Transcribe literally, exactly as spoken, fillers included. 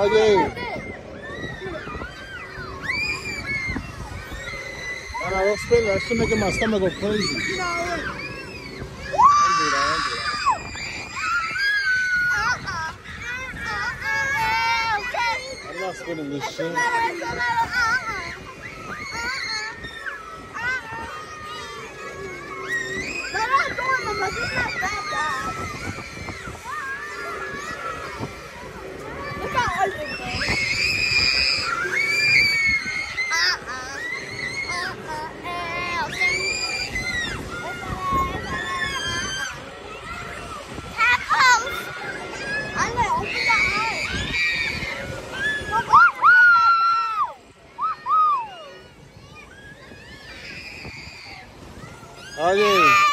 Oye. Nah, don't spin that. That shit making my stomach go crazy. Don't do that, don't do that. I'm not spinning this shit. Oye.